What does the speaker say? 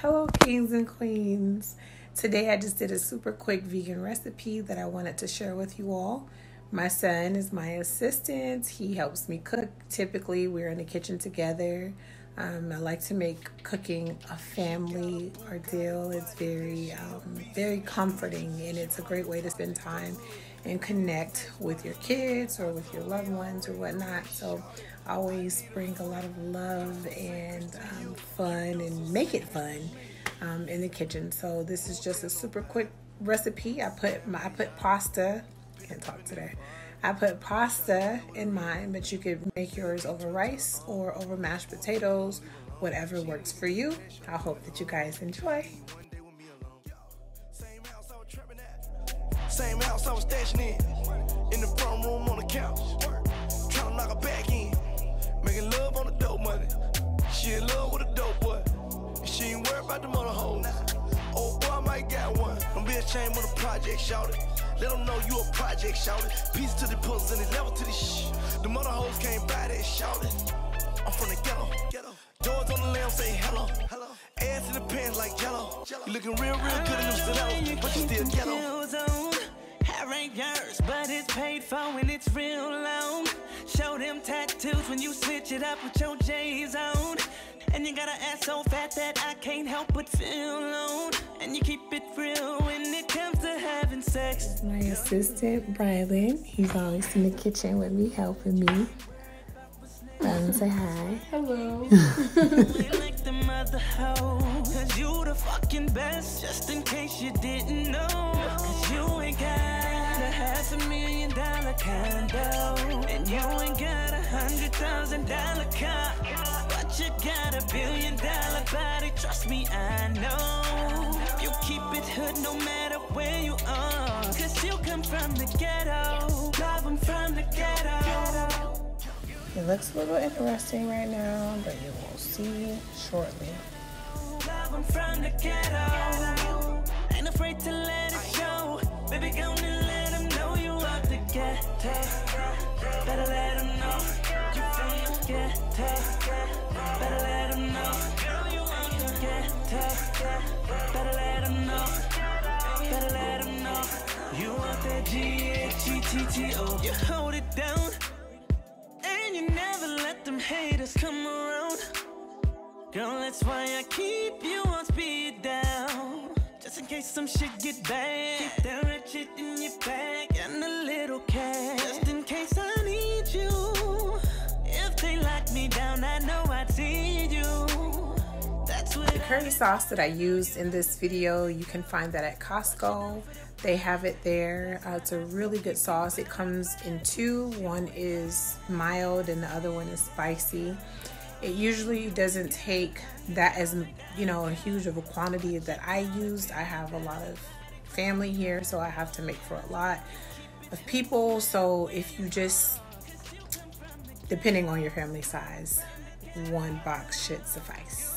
Hello kings and queens. Today I just did a super quick vegan recipe that I wanted to share with you all. My son is my assistant. He helps me cook. Typically we're in the kitchen together. I like to make cooking a family ordeal. It's very comforting, and it's a great way to spend time and connect with your kids or with your loved ones or whatnot. So I always bring a lot of love and fun and make it fun in the kitchen. So this is just a super quick recipe. I put pasta. Can't talk today. I put pasta in mine, but you could make yours over rice or over mashed potatoes, whatever works for you. I hope that you guys enjoy. Same house I was stashing in the front room on the couch, trying to knock her back in, making love on the dope money. She in love with a dope boy, and she ain't worried about the mother hoes. Oh boy, I might got one. Don't be ashamed of the project, shout it. Let them know you a project, shout it. Piece to the puzzle and it level to the shh. The mother hoes can't buy that, shout it. I'm from the ghetto. Doors on the lamb say hello. Ass in the pants like jello. You looking real good in them stilettos, but you still ghetto. Hair ain't yours, but it's paid for when it's real long. Show them tattoos when you switch it up with your J's on. And you got an ass so fat that I can't help but feel alone. And you keep it real when it comes to having sex. My assistant, Brylan, he's always in the kitchen with me, helping me. Brylan, say hi. Hello. Like the mother hoe, cause you the fucking best, just in case you didn't know. Cause you ain't got a $500,000 condo, and you ain't got $100,000 car, but you got $1 billion body. Trust me, I know. You keep it hood no matter where you are, cause you come from the ghetto. Love them from the ghetto. It looks a little interesting right now, but you will see shortly. Love them from the ghetto. Ain't afraid to let it show. Baby, gonna let them know you out the ghetto. Better let them know you from the ghetto. Better let them know girl, you out the ghetto. Better let them know. Better let them know you out that G-H-E-T-T-O. You hold it down, and you never let them haters come around. Girl, that's why I keep you on speed down, just in case some shit get bad. Keep that ratchet in your bag and a little cash, just in case I need you. If they lock me down, I know I'd see you. That's what the curry sauce that I used in this video, you can find that at Costco. They have it there. It's a really good sauce. It comes in two. One is mild and the other one is spicy. It usually doesn't take that as, a huge of a quantity that I used. I have a lot of family here, so I have to make for a lot of people. So if you just, depending on your family size, one box should suffice.